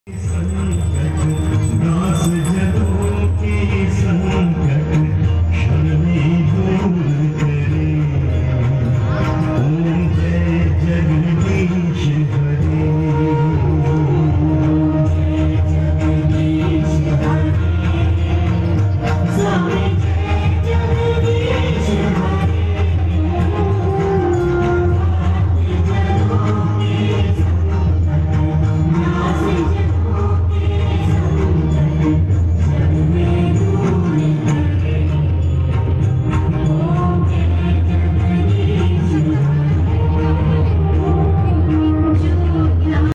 दास जनों के संकट क्षण में दूर करे। ओम जय जगन्नाथ।